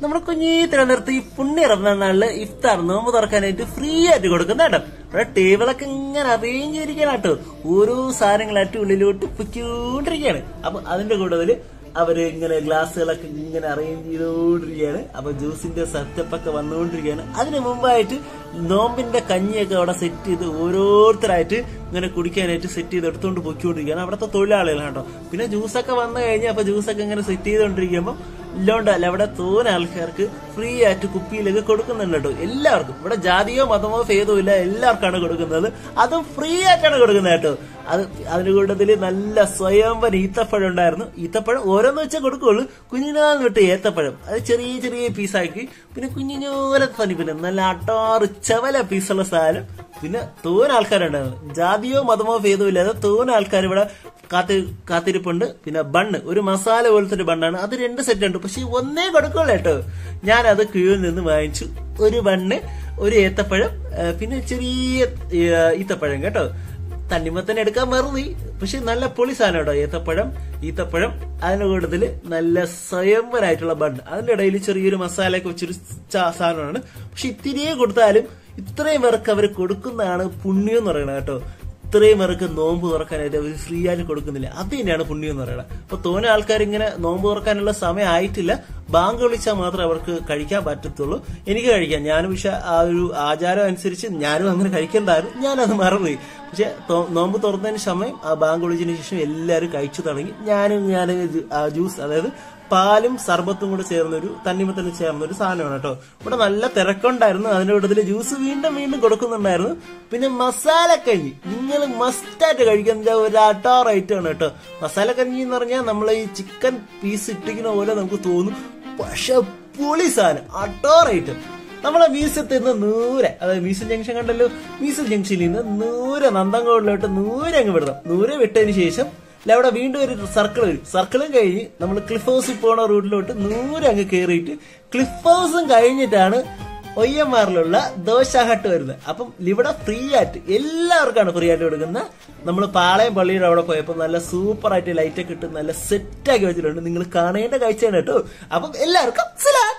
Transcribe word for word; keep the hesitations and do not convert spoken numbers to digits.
നമ്മുടെ കുഞ്ഞീ തിരുവനന്തപുരത്ത് ഈ പുണ്യ റമദാൻ നാളില് ഇഫ്താർ നോമ്പ് തുറക്കാനായിട്ട് ഫ്രീ ആയിട്ട് കൊടുക്കുന്ന കേട്ടോ. ഇവിടെ ടേബിളൊക്കെ ഇങ്ങനെ അറേഞ്ച് ചെയ്തിരിക്കണം കേട്ടോ. ഓരോ സാധനങ്ങളായിട്ട് ഉള്ളിലോട്ട് പൊയ്ക്കൊണ്ടിരിക്കുകയാണ്. അപ്പൊ അതിന്റെ കൂടുതല് അവര് ഇങ്ങനെ ഗ്ലാസ്സുകളൊക്കെ ഇങ്ങനെ അറേഞ്ച് ചെയ്തോണ്ടിരിക്കുകയാണ്. അപ്പൊ ജ്യൂസിന്റെ സെറ്റപ്പൊക്കെ വന്നുകൊണ്ടിരിക്കുകയാണ്. അതിനു മുമ്പായിട്ട് നോമ്പിന്റെ കഞ്ഞിയൊക്കെ അവിടെ സെറ്റ് ചെയ്ത് ഓരോരുത്തരായിട്ട് ഇങ്ങനെ കുടിക്കാനായിട്ട് സെറ്റ് ചെയ്ത് എടുത്തുകൊണ്ട് പൊയ്ക്കൊണ്ടിരിക്കുകയാണ് അവിടുത്തെ തൊഴിലാളികളാണ് കേട്ടോ. പിന്നെ ജ്യൂസൊക്കെ വന്നു കഴിഞ്ഞാൽ അപ്പൊ ജ്യൂസൊക്കെ ഇങ്ങനെ സെറ്റ് ചെയ്തോണ്ടിരിക്കുമ്പോൾ ഇല്ലോണ്ടല്ല ഇവിടെ തോന്ന ആൾക്കാർക്ക് ഫ്രീ ആയിട്ട് കുപ്പിയിലൊക്കെ കൊടുക്കുന്നുണ്ട് കേട്ടോ. എല്ലാവർക്കും ഇവിടെ ജാതിയോ മതമോ ഭേദമോ ഇല്ല, എല്ലാവർക്കാണ് കൊടുക്കുന്നത്. അതും ഫ്രീ ആയിട്ടാണ് കൊടുക്കുന്നത് കേട്ടോ. അത് അതിന്റെ കൂട്ടത്തില് നല്ല സ്വയംവര ഈത്തപ്പഴം ഉണ്ടായിരുന്നു. ഈത്തപ്പഴം ഓരോന്ന് വെച്ചാൽ കൊടുക്കുള്ളൂ. കുഞ്ഞിനാന്ന് വിട്ട് ഏത്തപ്പഴം അത് ചെറിയ ചെറിയ പീസാക്കി, പിന്നെ കുഞ്ഞിഞ്ഞോലെ തന്നെ പിന്നെ നല്ല അട്ടാറ് ചവല പീസുള്ള സാധനം. പിന്നെ തോന്ന ആൾക്കാരുണ്ടായിരുന്നു. ജാതിയോ മതമോ ഭേദമോ ഇല്ലാതെ തോന്ന ആൾക്കാർ ഇവിടെ കാത്തി കാത്തിരിപ്പുണ്ട്. പിന്നെ ബണ്ണ്, ഒരു മസാല പോലത്തെ ഒരു ബണ്ണാണ്. അത് രണ്ട് സെറ്റ് ഉണ്ട്, പക്ഷെ ഒന്നേ കൊടുക്കുള്ളൂ കേട്ടോ. ഞാൻ അത് ക്യൂവിൽ നിന്ന് വാങ്ങിച്ചു. ഒരു ബണ്ണ്, ഒരു ഏത്തപ്പഴം, പിന്നെ ചെറിയ ഈത്തപ്പഴം കേട്ടോ. തണ്ണിമത്തന്നെ എടുക്കാൻ മറന്നു, പക്ഷെ നല്ല പൊളി സാധനം കേട്ടോ. ഏത്തപ്പഴം, ഈത്തപ്പഴം, അതിന്റെ കൂട്ടത്തില് നല്ല സ്വയംവരായിട്ടുള്ള ബണ്ണ്, അതിന്റെ ഇടയിൽ ചെറിയൊരു മസാലയൊക്കെ വെച്ചൊരു സാധനമാണ്. പക്ഷെ ഇത്തിരിയേ കൊടുത്താലും ഇത്രയും പേർക്ക് അവർ കൊടുക്കുന്നതാണ് പുണ്യം എന്ന് പറയുന്നത് കേട്ടോ. ഇത്രയും പേർക്ക് നോമ്പ് തുറക്കാനായിട്ട് അവർ ഫ്രീ ആയിട്ട് കൊടുക്കുന്നില്ല. അത് തന്നെയാണ് പുണ്യം എന്ന് പറയുന്നത്. അപ്പൊ തോന്നെ ആൾക്കാർ ഇങ്ങനെ നോമ്പ് തുറക്കാനുള്ള സമയം ആയിട്ടില്ല, ബാങ്ക് വിളിച്ചാൽ മാത്രമേ അവർക്ക് കഴിക്കാൻ പറ്റത്തുള്ളൂ. എനിക്ക് കഴിക്കാം, ഞാനും പക്ഷെ ആ ഒരു ആചാരം അനുസരിച്ച് ഞാനും അങ്ങനെ കഴിക്കേണ്ടായിരുന്നു, ഞാനത് മറന്നുപോയി. പക്ഷെ നോമ്പ് തുറന്നതിന് സമയം ആ ബാങ്ക് വിളിച്ചതിന് ശേഷം എല്ലാവരും കഴിച്ചു തുടങ്ങി. ഞാനും ഞാൻ ജ്യൂസ്, അതായത് പാലും സർബത്തും കൂടെ ചേർന്നൊരു തണ്ണിമത്തനും ചേർന്നൊരു സാധനമാണ് കേട്ടോ. ഇവിടെ നല്ല തിരക്കുണ്ടായിരുന്നു. അതിന്റെ കൂട്ടത്തില് ജ്യൂസ് വീണ്ടും വീണ്ടും കൊടുക്കുന്നുണ്ടായിരുന്നു. പിന്നെ മസാലക്കഞ്ഞി നിങ്ങൾ മസ്റ്റായിട്ട് കഴിക്കുന്ന ഒരു അട്ടാർ ഐറ്റം ആണ് കേട്ടോ. മസാലക്കഞ്ഞി എന്ന് പറഞ്ഞാൽ നമ്മൾ ഈ ചിക്കൻ പീസ് ഇട്ടിക്കുന്ന പോലെ നമുക്ക് തോന്നും, പക്ഷെ പൊളി സാധനം, അട്ടാർ ഐറ്റം. നമ്മളെ മ്യൂസിയത്തിൽ നിന്ന് നൂരെ, അതായത് മ്യൂസിയം ജംഗ്ഷൻ കണ്ടല്ലോ, മ്യൂസിയം ജംഗ്ഷനിൽ നിന്ന് നൂരെ നന്തങ്കോടിലോട്ട് നൂരെ അങ്ങ് വിടണം. നൂരെ വിട്ടതിന് ശേഷം അവിടെ വീണ്ടും ഒരു സർക്കിൾ വരും. സർക്കിളും കഴിഞ്ഞ് നമ്മൾ ക്ലിഫ് ഹൗസിൽ പോണ റൂട്ടിലോട്ട് നൂരെ അങ്ങ് കയറിയിട്ട് ക്ലിഫ് ഹൗസും കഴിഞ്ഞിട്ടാണ് ഒയ്യന്മാരിലുള്ള ദോശ ഹട്ട് വരുന്നത്. അപ്പം ഇവിടെ ഫ്രീ ആയിട്ട് എല്ലാവർക്കാണ് ഫ്രീ ആയിട്ട് കൊടുക്കുന്നത്. നമ്മൾ പാളയം പള്ളിയുടെ അവിടെ പോയപ്പോൾ നല്ല സൂപ്പർ ആയിട്ട് ലൈറ്റൊക്കെ ഇട്ട് നല്ല സെറ്റ് ആക്കി വെച്ചിട്ടുണ്ട്. നിങ്ങൾ കാണേണ്ട കാഴ്ചയാണ് കേട്ടോ. അപ്പം എല്ലാവർക്കും